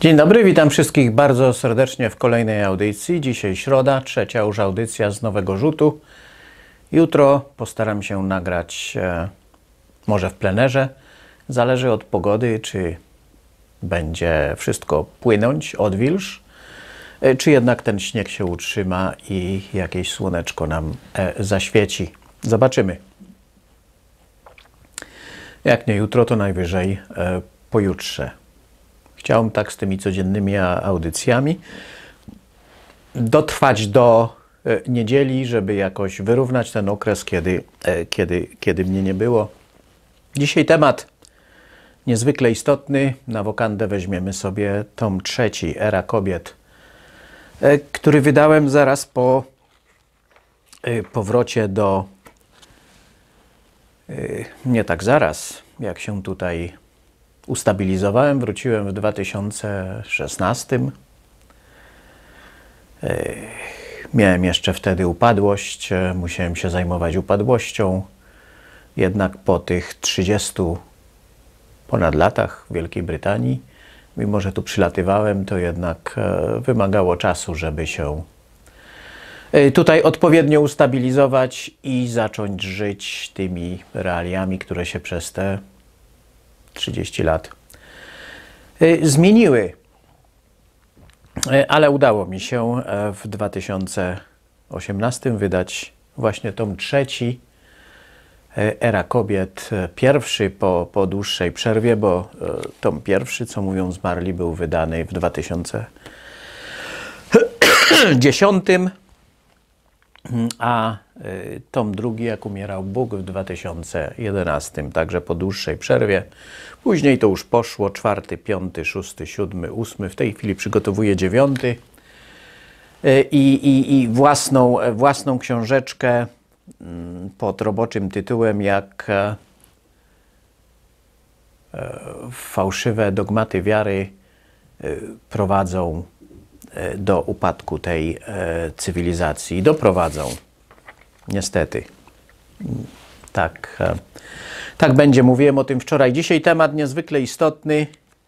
Dzień dobry, witam wszystkich bardzo serdecznie w kolejnej audycji. Dzisiaj środa, trzecia już audycja z nowego rzutu. Jutro postaram się nagrać może w plenerze. Zależy od pogody, czy będzie wszystko płynąć, odwilż, czy jednak ten śnieg się utrzyma i jakieś słoneczko nam zaświeci. Zobaczymy. Jak nie jutro, to najwyżej pojutrze. Chciałem tak z tymi codziennymi audycjami dotrwać do niedzieli, żeby jakoś wyrównać ten okres, kiedy mnie nie było. Dzisiaj temat niezwykle istotny. Na wokandę weźmiemy sobie tom 3, Era kobiet, który wydałem zaraz po powrocie do... Nie tak zaraz, jak się tutaj ustabilizowałem, wróciłem w 2016. Miałem jeszcze wtedy upadłość, musiałem się zajmować upadłością. Jednak po tych 30 ponad latach w Wielkiej Brytanii, mimo że tu przylatywałem, to jednak wymagało czasu, żeby się tutaj odpowiednio ustabilizować i zacząć żyć tymi realiami, które się przez te 30 lat zmieniły. Ale udało mi się w 2018 wydać właśnie tom 3, Era kobiet, pierwszy po dłuższej przerwie, bo tom pierwszy, co mówią zmarli, był wydany w 2010, a tom drugi, jak umierał Bóg, w 2011, także po dłuższej przerwie. Później to już poszło, 4., 5., 6., 7., 8. W tej chwili przygotowuję 9. I własną książeczkę pod roboczym tytułem Jak fałszywe dogmaty wiary prowadzą do upadku tej cywilizacji. Doprowadzą. Niestety. Tak będzie. Mówiłem o tym wczoraj. Dzisiaj temat niezwykle istotny,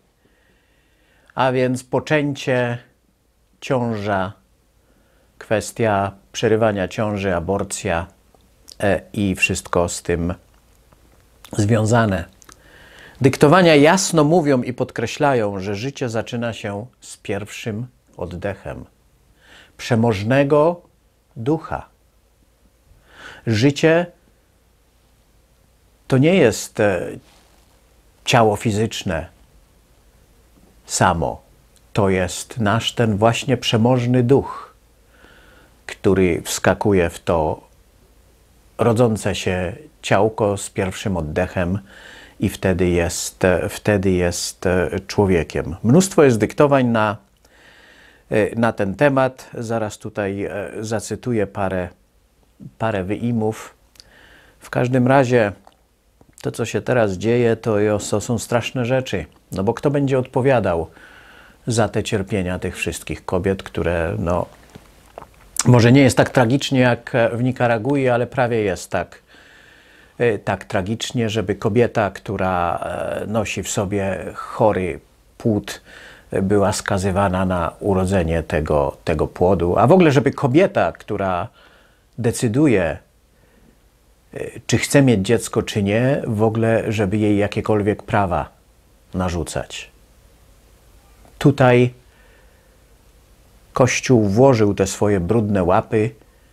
a więc poczęcie, ciąża, kwestia przerywania ciąży, aborcja i wszystko z tym związane. Dyktowania jasno mówią i podkreślają, że życie zaczyna się z pierwszym oddechem przemożnego ducha. Życie to nie jest ciało fizyczne samo. To jest nasz ten właśnie przemożny duch, który wskakuje w to rodzące się ciałko z pierwszym oddechem i wtedy jest człowiekiem. Mnóstwo jest dyktowań na ten temat. Zaraz tutaj zacytuję parę wyimów. W każdym razie to, co się teraz dzieje, to są straszne rzeczy. No bo kto będzie odpowiadał za te cierpienia tych wszystkich kobiet, które no, może nie jest tak tragicznie jak w Nikaragui, ale prawie jest tak tragicznie, żeby kobieta, która nosi w sobie chory płód, była skazywana na urodzenie tego płodu. A w ogóle, żeby kobieta, która decyduje, czy chce mieć dziecko, czy nie, w ogóle, żeby jej jakiekolwiek prawa narzucać. Tutaj Kościół włożył te swoje brudne łapy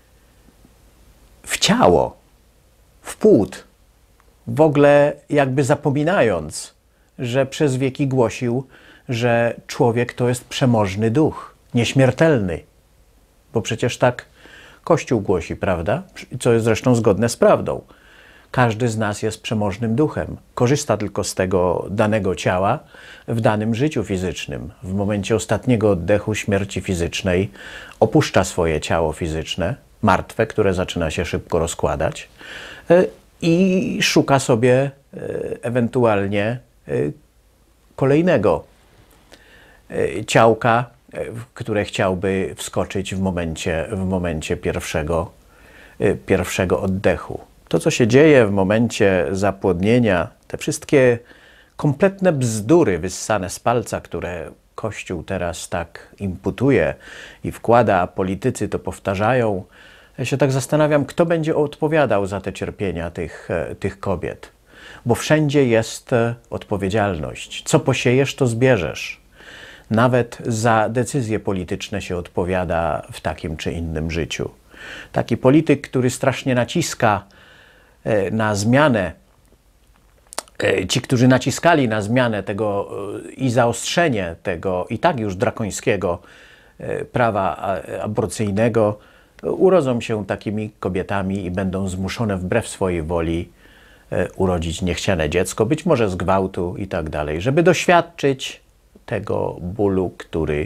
w ciało, w płód, w ogóle jakby zapominając, że przez wieki głosił, że człowiek to jest przemożny duch, nieśmiertelny. Bo przecież tak Kościół głosi, prawda? Co jest zresztą zgodne z prawdą. Każdy z nas jest przemożnym duchem. Korzysta tylko z tego danego ciała w danym życiu fizycznym. W momencie ostatniego oddechu śmierci fizycznej opuszcza swoje ciało fizyczne, martwe, które zaczyna się szybko rozkładać i szuka sobie ewentualnie kolejnego ciałka, w które chciałby wskoczyć w momencie pierwszego oddechu. To, co się dzieje w momencie zapłodnienia, te wszystkie kompletne bzdury wyssane z palca, które Kościół teraz tak imputuje i wkłada, a politycy to powtarzają, ja się tak zastanawiam, kto będzie odpowiadał za te cierpienia tych kobiet. Bo wszędzie jest odpowiedzialność. Co posiejesz, to zbierzesz. Nawet za decyzje polityczne się odpowiada w takim czy innym życiu. Taki polityk, który strasznie naciska na zmianę, ci, którzy naciskali na zmianę tego i zaostrzenie tego i tak już drakońskiego prawa aborcyjnego, urodzą się takimi kobietami i będą zmuszone wbrew swojej woli urodzić niechciane dziecko, być może z gwałtu i tak dalej, żeby doświadczyć tego bólu, który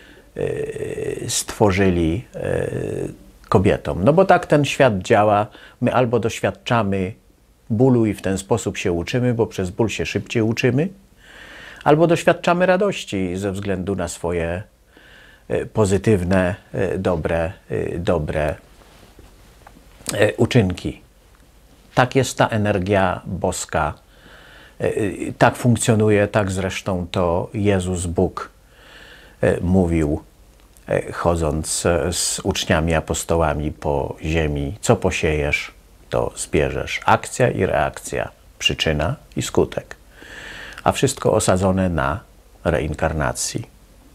stworzyli kobietom. No bo tak ten świat działa. My albo doświadczamy bólu i w ten sposób się uczymy, bo przez ból się szybciej uczymy, albo doświadczamy radości ze względu na swoje pozytywne, dobre uczynki. Tak jest ta energia boska. Tak funkcjonuje, tak zresztą to Jezus Bóg mówił, chodząc z uczniami, apostołami po ziemi. Co posiejesz, to zbierzesz. Akcja i reakcja, przyczyna i skutek. A wszystko osadzone na reinkarnacji.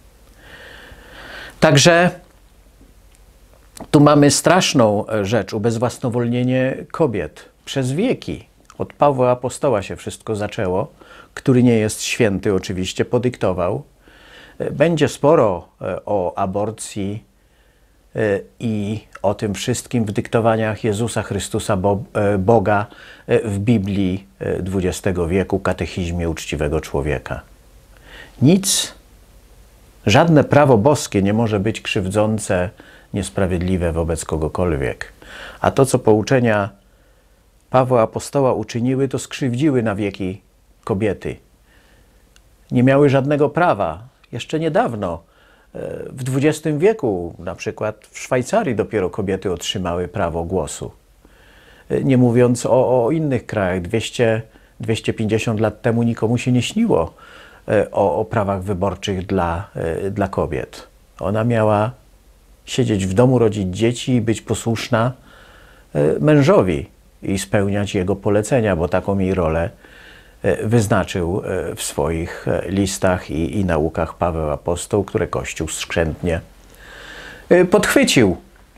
Także tu mamy straszną rzecz, ubezwłasnowolnienie kobiet przez wieki. Od Pawła Apostoła się wszystko zaczęło, który nie jest święty oczywiście, podyktował. Będzie sporo o aborcji i o tym wszystkim w dyktowaniach Jezusa Chrystusa, Boga w Biblii XX wieku, katechizmie uczciwego człowieka. Nic, żadne prawo boskie nie może być krzywdzące, niesprawiedliwe wobec kogokolwiek. A to, co pouczenia Pawła Apostoła uczyniły, to skrzywdziły na wieki kobiety. Nie miały żadnego prawa. Jeszcze niedawno, w XX wieku, na przykład w Szwajcarii dopiero kobiety otrzymały prawo głosu. Nie mówiąc o innych krajach, 250 lat temu nikomu się nie śniło o prawach wyborczych dla kobiet. Ona miała siedzieć w domu, rodzić dzieci i być posłuszna mężowi i spełniać jego polecenia, bo taką jej rolę wyznaczył w swoich listach i naukach Paweł Apostoł, które Kościół skrzętnie podchwycił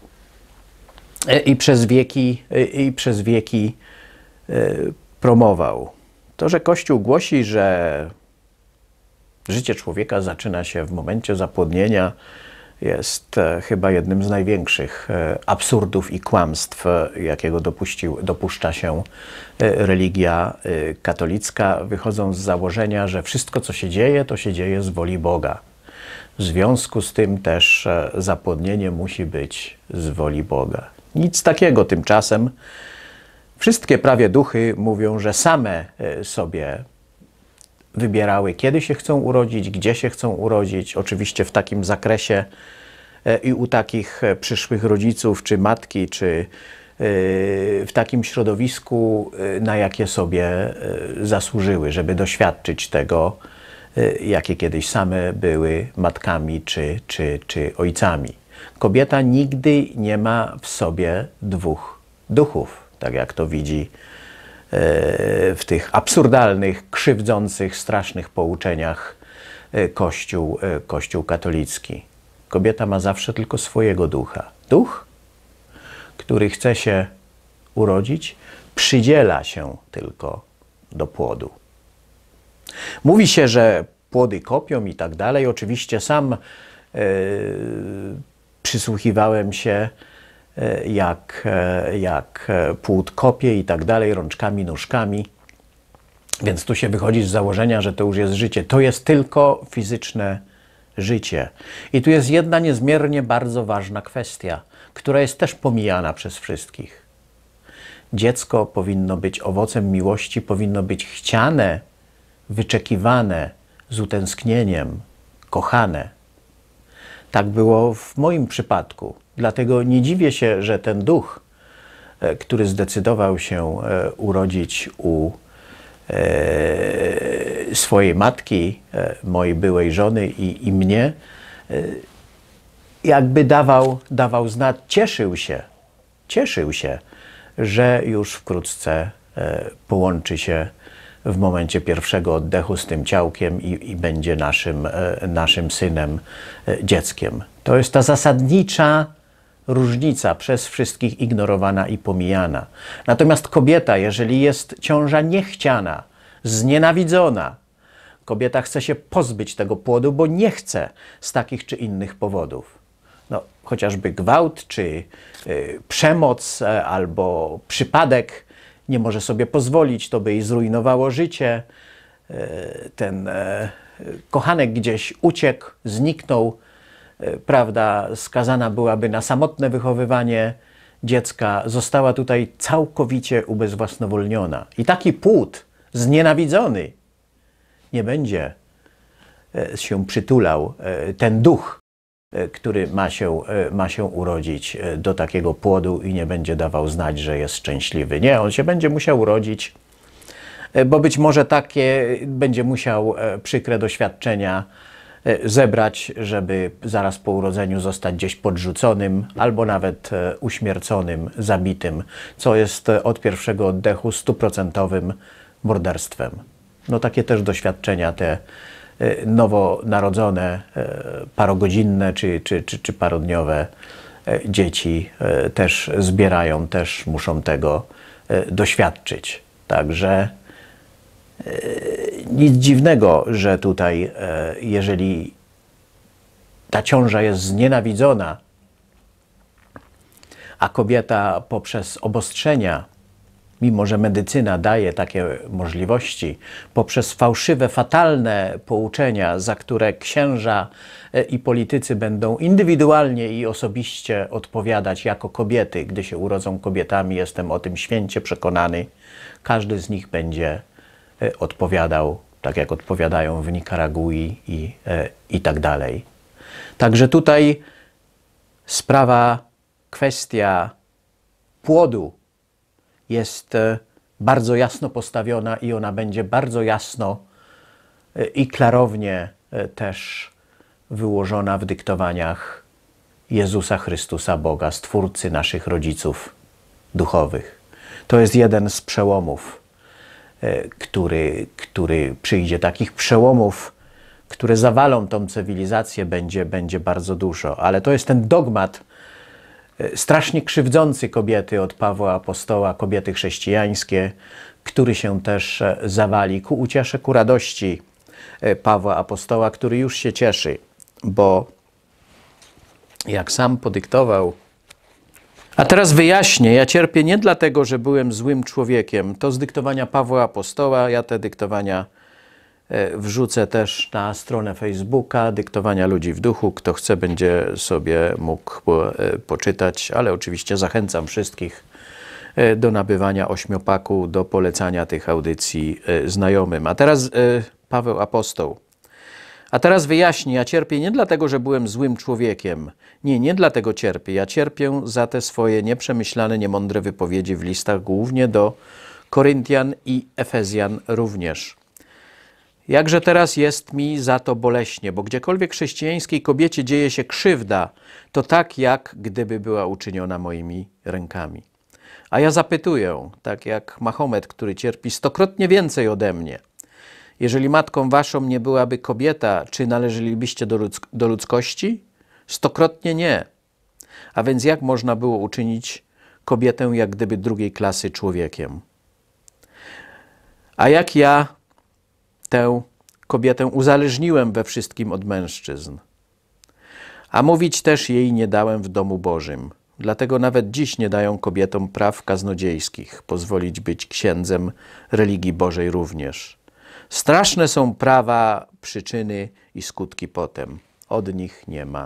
i przez wieki promował. To, że Kościół głosi, że życie człowieka zaczyna się w momencie zapłodnienia, jest chyba jednym z największych absurdów i kłamstw, jakiego dopuszcza się religia katolicka, wychodząc z założenia, że wszystko, co się dzieje, to się dzieje z woli Boga. W związku z tym też zapłodnienie musi być z woli Boga. Nic takiego tymczasem. Wszystkie prawie duchy mówią, że same sobie wybierały, kiedy się chcą urodzić, gdzie się chcą urodzić, oczywiście w takim zakresie i u takich przyszłych rodziców, czy matki, czy w takim środowisku, na jakie sobie zasłużyły, żeby doświadczyć tego, jakie kiedyś same były matkami czy ojcami. Kobieta nigdy nie ma w sobie dwóch duchów, tak jak to widzi w tych absurdalnych, krzywdzących, strasznych pouczeniach Kościół katolicki. Kobieta ma zawsze tylko swojego ducha. Duch, który chce się urodzić, przydziela się tylko do płodu. Mówi się, że płody kopią i tak dalej. Oczywiście sam przysłuchiwałem się, jak płód kopie i tak dalej, rączkami, nóżkami. Więc tu się wychodzi z założenia, że to już jest życie. To jest tylko fizyczne życie. I tu jest jedna niezmiernie bardzo ważna kwestia, która jest też pomijana przez wszystkich. Dziecko powinno być owocem miłości, powinno być chciane, wyczekiwane z utęsknieniem, kochane. Tak było w moim przypadku. Dlatego nie dziwię się, że ten duch, który zdecydował się urodzić u swojej matki, mojej byłej żony i mnie, jakby dawał znać, cieszył się, że już wkrótce połączy się w momencie pierwszego oddechu z tym ciałkiem i będzie naszym synem, dzieckiem. To jest ta zasadnicza różnica, przez wszystkich ignorowana i pomijana. Natomiast kobieta, jeżeli jest ciąża niechciana, znienawidzona, kobieta chce się pozbyć tego płodu, bo nie chce z takich czy innych powodów. No, chociażby gwałt, czy przemoc, albo przypadek, nie może sobie pozwolić, to by jej zrujnowało życie. Ten kochanek gdzieś uciekł, zniknął, prawda, skazana byłaby na samotne wychowywanie dziecka, została tutaj całkowicie ubezwłasnowolniona. I taki płód znienawidzony nie będzie się przytulał, ten duch, który ma się urodzić do takiego płodu i nie będzie dawał znać, że jest szczęśliwy. Nie, on się będzie musiał urodzić, bo być może takie będzie musiał przykre doświadczenia zebrać, żeby zaraz po urodzeniu zostać gdzieś podrzuconym albo nawet uśmierconym, zabitym, co jest od pierwszego oddechu 100% morderstwem. No takie też doświadczenia te nowonarodzone, parogodzinne czy parodniowe dzieci też zbierają, też muszą tego doświadczyć. Także nic dziwnego, że tutaj, jeżeli ta ciąża jest znienawidzona, a kobieta poprzez obostrzenia, mimo że medycyna daje takie możliwości, poprzez fałszywe, fatalne pouczenia, za które księża i politycy będą indywidualnie i osobiście odpowiadać jako kobiety, gdy się urodzą kobietami, jestem o tym święcie przekonany, każdy z nich będzie odpowiadał, tak jak odpowiadają w Nikaragui i tak dalej. Także tutaj kwestia płodu jest bardzo jasno postawiona i ona będzie bardzo jasno i klarownie też wyłożona w dyktowaniach Jezusa Chrystusa, Boga, Stwórcy naszych rodziców duchowych. To jest jeden z przełomów, który przyjdzie. Takich przełomów, które zawalą tą cywilizację, będzie bardzo dużo. Ale to jest ten dogmat strasznie krzywdzący kobiety od Pawła Apostoła, kobiety chrześcijańskie, który się też zawali ku uciesze, ku radości Pawła Apostoła, który już się cieszy, bo jak sam podyktował. A teraz wyjaśnię, ja cierpię nie dlatego, że byłem złym człowiekiem. To z dyktowania Pawła Apostoła, ja te dyktowania wrzucę też na stronę Facebooka, dyktowania ludzi w duchu. Kto chce, będzie sobie mógł poczytać, ale oczywiście zachęcam wszystkich do nabywania 8-paku, do polecania tych audycji znajomym. A teraz Paweł Apostoł. A teraz wyjaśnię, ja cierpię nie dlatego, że byłem złym człowiekiem. Nie dlatego cierpię. Ja cierpię za te swoje nieprzemyślane, niemądre wypowiedzi w listach, głównie do Koryntian i Efezjan również. Jakże teraz jest mi za to boleśnie, bo gdziekolwiek chrześcijańskiej kobiecie dzieje się krzywda, to tak jak gdyby była uczyniona moimi rękami. A ja zapytuję, tak jak Mahomet, który cierpi 100-krotnie więcej ode mnie. Jeżeli matką waszą nie byłaby kobieta, czy należelibyście do ludzkości? 100-krotnie nie. A więc jak można było uczynić kobietę jak gdyby drugiej klasy człowiekiem? A jak ja tę kobietę uzależniłem we wszystkim od mężczyzn? A mówić też jej nie dałem w domu Bożym. Dlatego nawet dziś nie dają kobietom praw kaznodziejskich, pozwolić być księdzem religii Bożej również. Straszne są prawa, przyczyny i skutki potem. Od nich nie ma.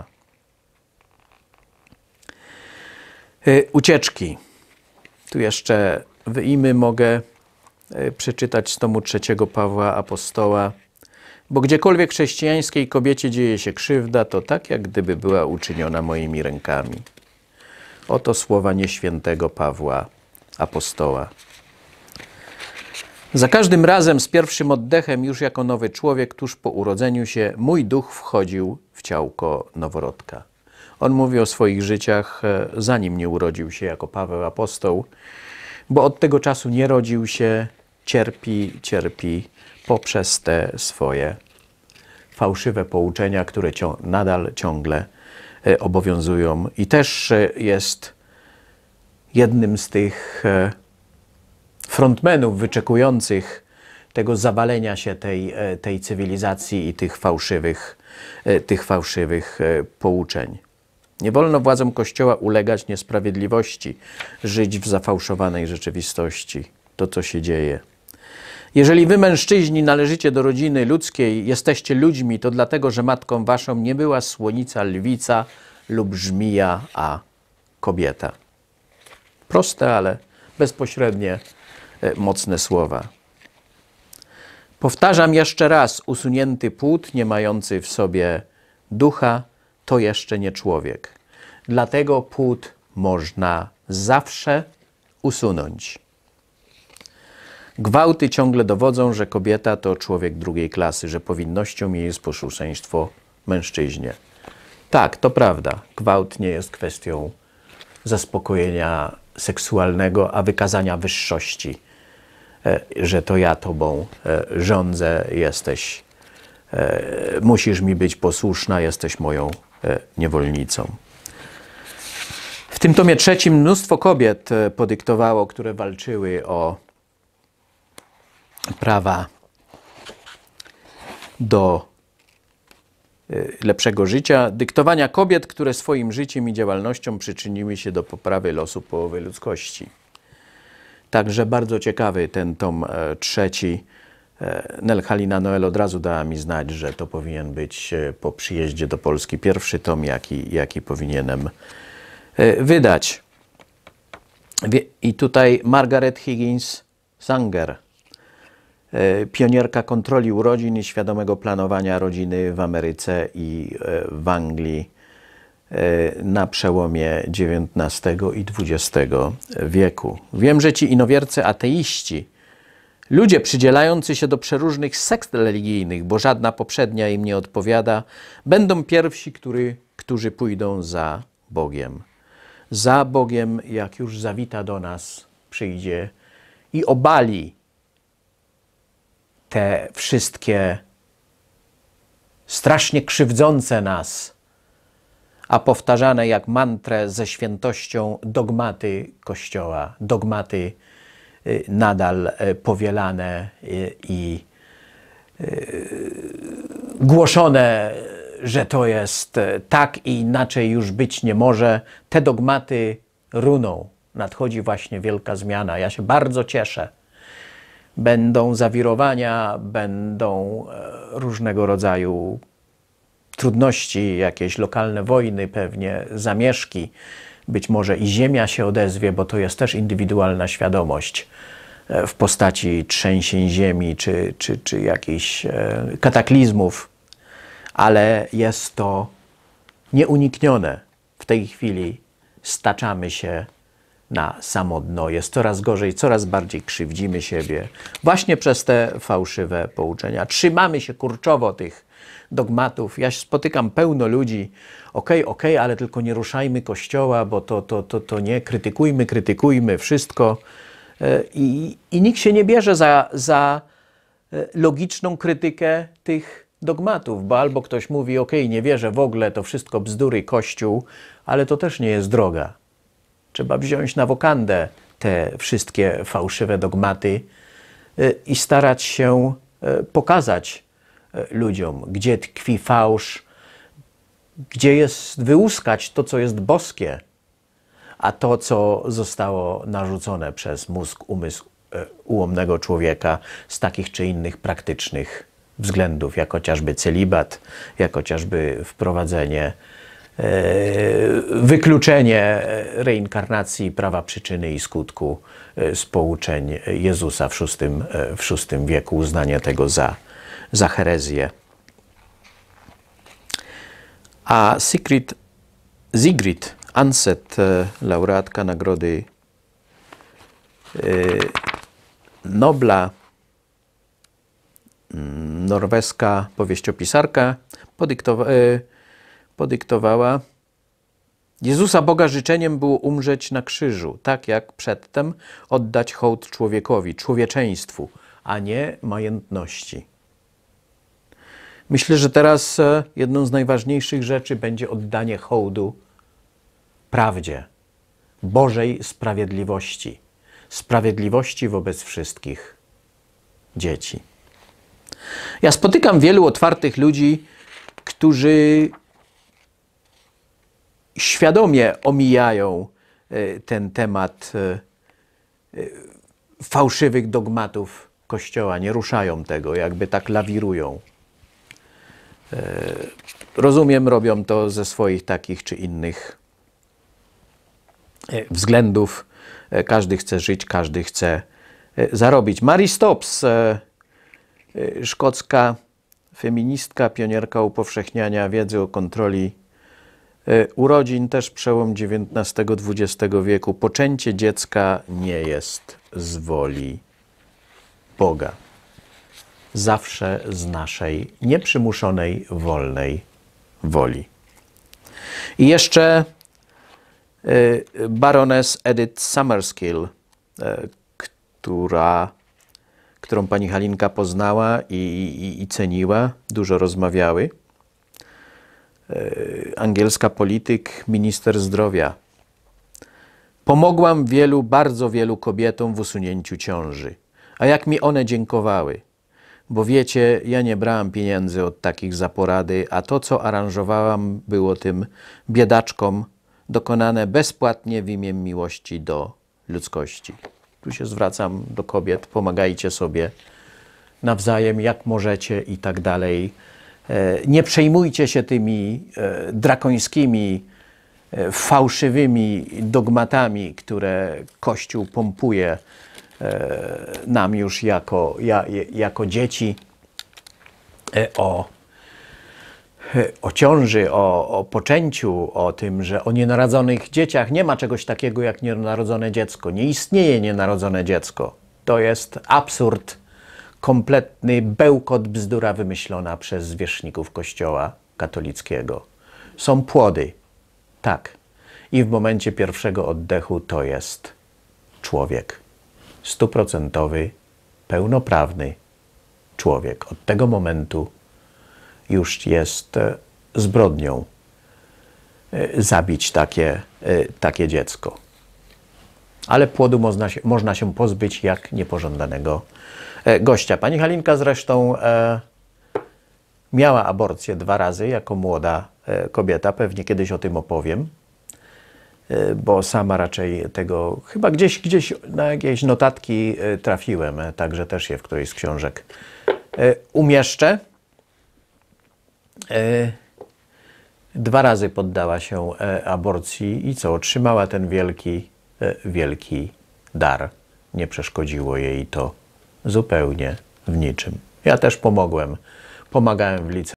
Ucieczki. Tu jeszcze wyjmy mogę przeczytać z tomu 3 Pawła Apostoła. Bo gdziekolwiek chrześcijańskiej kobiecie dzieje się krzywda, to tak jak gdyby była uczyniona moimi rękami. Oto słowa nieświętego Pawła Apostoła. Za każdym razem z pierwszym oddechem, już jako nowy człowiek, tuż po urodzeniu się, mój duch wchodził w ciałko noworodka. On mówi o swoich życiach, zanim nie urodził się jako Paweł apostoł, bo od tego czasu nie rodził się, cierpi poprzez te swoje fałszywe pouczenia, które nadal ciągle obowiązują. I też jest jednym z tych frontmenów wyczekujących tego zawalenia się tej cywilizacji i tych fałszywych pouczeń. Nie wolno władzom Kościoła ulegać niesprawiedliwości, żyć w zafałszowanej rzeczywistości. To, co się dzieje. Jeżeli wy, mężczyźni, należycie do rodziny ludzkiej, jesteście ludźmi, to dlatego, że matką waszą nie była słonica, lwica lub żmija, a kobieta. Proste, ale bezpośrednie, mocne słowa. Powtarzam jeszcze raz, usunięty płód, nie mający w sobie ducha, to jeszcze nie człowiek. Dlatego płód można zawsze usunąć. Gwałty ciągle dowodzą, że kobieta to człowiek drugiej klasy, że powinnością jej jest posłuszeństwo mężczyźnie. Tak, to prawda. Gwałt nie jest kwestią zaspokojenia seksualnego, a wykazania wyższości, że to ja tobą rządzę, musisz mi być posłuszna, jesteś moją niewolnicą. W tym tomie trzecim mnóstwo kobiet podyktowało, które walczyły o prawa do lepszego życia, dyktowania kobiet, które swoim życiem i działalnością przyczyniły się do poprawy losu połowy ludzkości. Także bardzo ciekawy ten tom trzeci. Halina Noel od razu dała mi znać, że to powinien być po przyjeździe do Polski pierwszy tom, jaki powinienem wydać. I tutaj Margaret Higgins Sanger, pionierka kontroli urodzin i świadomego planowania rodziny w Ameryce i w Anglii na przełomie XIX i XX wieku. Wiem, że ci inowiercy ateiści, ludzie przydzielający się do przeróżnych sekt religijnych, bo żadna poprzednia im nie odpowiada, będą pierwsi, którzy pójdą za Bogiem. Za Bogiem, jak już zawita do nas, przyjdzie i obali te wszystkie strasznie krzywdzące nas, a powtarzane jak mantrę ze świętością dogmaty Kościoła, dogmaty nadal powielane i głoszone, że to jest tak i inaczej już być nie może. Te dogmaty runą. Nadchodzi właśnie wielka zmiana. Ja się bardzo cieszę. Będą zawirowania, będą różnego rodzaju trudności, jakieś lokalne wojny, pewnie zamieszki. Być może i ziemia się odezwie, bo to jest też indywidualna świadomość w postaci trzęsień ziemi czy jakichś kataklizmów. Ale jest to nieuniknione. W tej chwili staczamy się na samo dno. Jest coraz gorzej, coraz bardziej krzywdzimy siebie właśnie przez te fałszywe pouczenia. Trzymamy się kurczowo tych dogmatów. Ja spotykam pełno ludzi, okej, ale tylko nie ruszajmy Kościoła, bo to nie, krytykujmy wszystko. I nikt się nie bierze za logiczną krytykę tych dogmatów, bo albo ktoś mówi, nie wierzę w ogóle, to wszystko bzdury, Kościół, ale to też nie jest droga. Trzeba wziąć na wokandę te wszystkie fałszywe dogmaty i starać się pokazać ludziom, gdzie tkwi fałsz, gdzie jest wyłuskać to, co jest boskie, a to, co zostało narzucone przez mózg, umysł ułomnego człowieka z takich czy innych praktycznych względów, jak chociażby celibat, jak chociażby wprowadzenie, wykluczenie reinkarnacji, prawa przyczyny i skutku z pouczeń Jezusa w VI wieku, uznanie tego za herezję. A Sigrid Undset, laureatka Nagrody Nobla, norweska powieściopisarka podyktowała: Jezusa Boga życzeniem było umrzeć na krzyżu, tak jak przedtem oddać hołd człowiekowi, człowieczeństwu, a nie majętności. Myślę, że teraz jedną z najważniejszych rzeczy będzie oddanie hołdu prawdzie, Bożej sprawiedliwości, sprawiedliwości wobec wszystkich dzieci. Ja spotykam wielu otwartych ludzi, którzy świadomie omijają ten temat fałszywych dogmatów Kościoła, nie ruszają tego, jakby tak lawirują. Rozumiem, robią to ze swoich takich czy innych względów. Każdy chce żyć, każdy chce zarobić. Mary Stopes, szkocka feministka, pionierka upowszechniania wiedzy o kontroli urodzin, też przełom XIX-XX wieku. Poczęcie dziecka nie jest z woli Boga. Zawsze z naszej nieprzymuszonej, wolnej woli. I jeszcze baroness Edith Summerskill, którą pani Halinka poznała i ceniła, dużo rozmawiały. Angielska polityk, minister zdrowia. Pomogłam bardzo wielu kobietom w usunięciu ciąży. A jak mi one dziękowały. Bo wiecie, ja nie brałam pieniędzy od takich za porady, a to, co aranżowałam, było tym biedaczkom dokonane bezpłatnie w imię miłości do ludzkości. Tu się zwracam do kobiet, pomagajcie sobie nawzajem, jak możecie i tak dalej. Nie przejmujcie się tymi drakońskimi, fałszywymi dogmatami, które Kościół pompuje nam już jako dzieci o ciąży, o poczęciu, o tym, że o nienarodzonych dzieciach nie ma czegoś takiego jak nienarodzone dziecko. Nie istnieje nienarodzone dziecko. To jest absurd, kompletny bełkot, bzdura wymyślona przez zwierzchników Kościoła katolickiego. Są płody, tak. I w momencie pierwszego oddechu to jest człowiek. 100%, pełnoprawny człowiek. Od tego momentu już jest zbrodnią zabić takie dziecko. Ale płodu można się pozbyć jak niepożądanego gościa. Pani Halinka zresztą miała aborcję 2 razy jako młoda kobieta. Pewnie kiedyś o tym opowiem, bo sama raczej tego chyba gdzieś na jakieś notatki trafiłem, także też je w którejś z książek umieszczę. 2 razy poddała się aborcji i co? Otrzymała ten wielki dar. Nie przeszkodziło jej to zupełnie w niczym. Ja też pomagałem w liceum,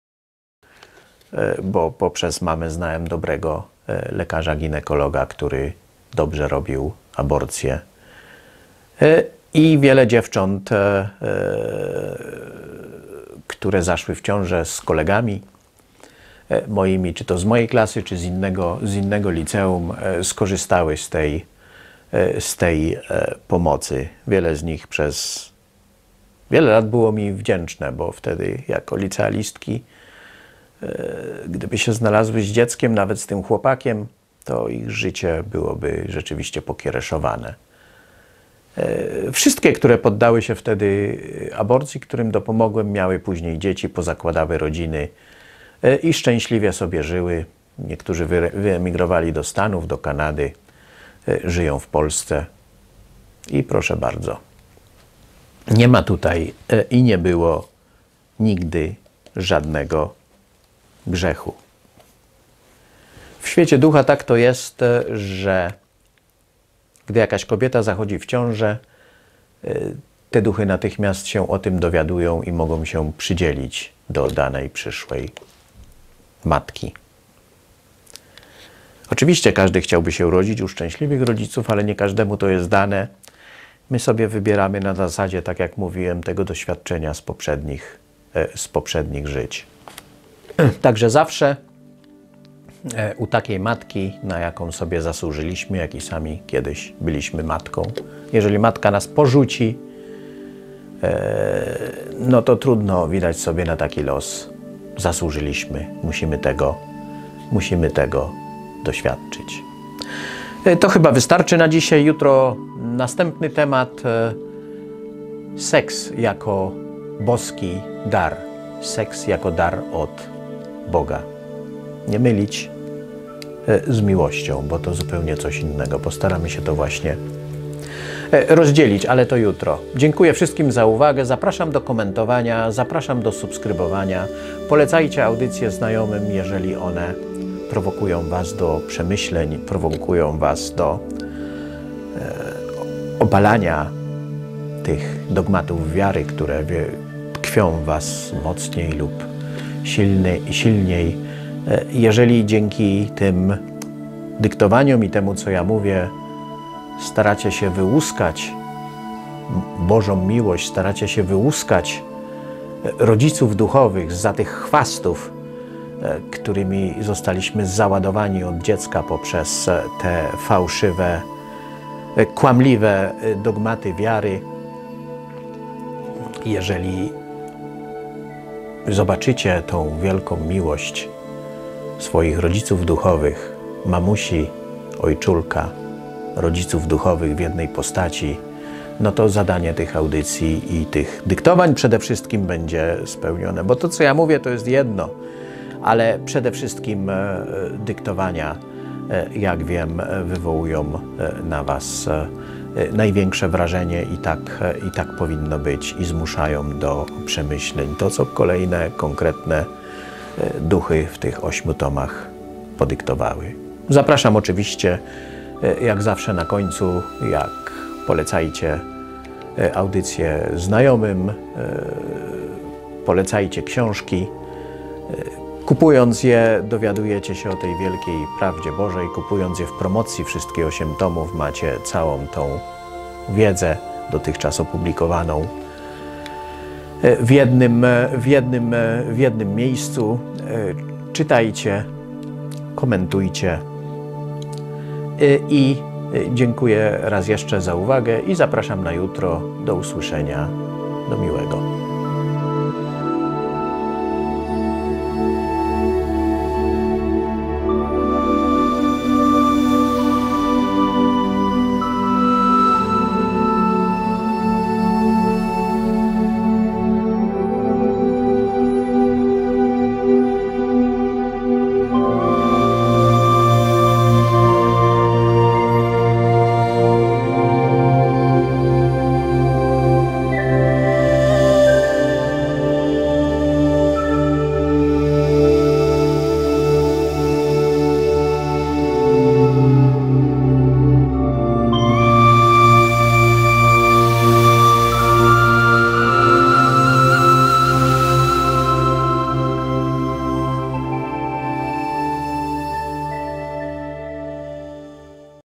bo poprzez mamę znałem dobrego lekarza ginekologa, który dobrze robił aborcję. I wiele dziewcząt, które zaszły w ciążę z kolegami moimi, czy to z mojej klasy, czy z innego liceum, skorzystały z tej pomocy. Wiele z nich przez wiele lat było mi wdzięczne, bo wtedy jako licealistki, gdyby się znalazły z dzieckiem, nawet z tym chłopakiem, to ich życie byłoby rzeczywiście pokiereszowane. Wszystkie, które poddały się wtedy aborcji, którym dopomogłem, miały później dzieci, pozakładały rodziny i szczęśliwie sobie żyły. Niektórzy wyemigrowali do Stanów, do Kanady, żyją w Polsce i proszę bardzo. Nie ma tutaj i nie było nigdy żadnego grzechu. W świecie ducha tak to jest, że gdy jakaś kobieta zachodzi w ciążę, te duchy natychmiast się o tym dowiadują i mogą się przydzielić do danej przyszłej matki. Oczywiście każdy chciałby się urodzić u szczęśliwych rodziców, ale nie każdemu to jest dane. My sobie wybieramy na zasadzie, tak jak mówiłem, tego doświadczenia z poprzednich z poprzednich żyć. Także zawsze u takiej matki, na jaką sobie zasłużyliśmy, jak i sami kiedyś byliśmy matką, jeżeli matka nas porzuci, no to trudno widać sobie na taki los. Zasłużyliśmy, musimy tego doświadczyć. To chyba wystarczy na dzisiaj. Jutro następny temat. Seks jako boski dar. Seks jako dar od Boga. Nie mylić z miłością, bo to zupełnie coś innego. Postaramy się to właśnie rozdzielić, ale to jutro. Dziękuję wszystkim za uwagę. Zapraszam do komentowania, zapraszam do subskrybowania. Polecajcie audycje znajomym, jeżeli one prowokują Was do przemyśleń, prowokują Was do obalania tych dogmatów wiary, które tkwią w Was mocniej lub silniej. Jeżeli dzięki tym dyktowaniom i temu, co ja mówię, staracie się wyłuskać Bożą miłość, staracie się wyłuskać rodziców duchowych zza tych chwastów, którymi zostaliśmy załadowani od dziecka poprzez te fałszywe, kłamliwe dogmaty wiary. Jeżeli zobaczycie tą wielką miłość swoich rodziców duchowych, mamusi, ojczulka, rodziców duchowych w jednej postaci, no to zadanie tych audycji i tych dyktowań przede wszystkim będzie spełnione. Bo to, co ja mówię, to jest jedno, ale przede wszystkim dyktowania, jak wiem, wywołują na Was największe wrażenie i tak powinno być i zmuszają do przemyśleń. To, co kolejne, konkretne duchy w tych 8 tomach podyktowały. Zapraszam oczywiście, jak zawsze na końcu, jak polecajcie audycje znajomym, polecajcie książki. Kupując je, dowiadujecie się o tej wielkiej prawdzie Bożej. Kupując je w promocji, wszystkie 8 tomów, macie całą tą wiedzę dotychczas opublikowaną w jednym miejscu. Czytajcie, komentujcie i dziękuję raz jeszcze za uwagę i zapraszam na jutro. Do usłyszenia. Do miłego.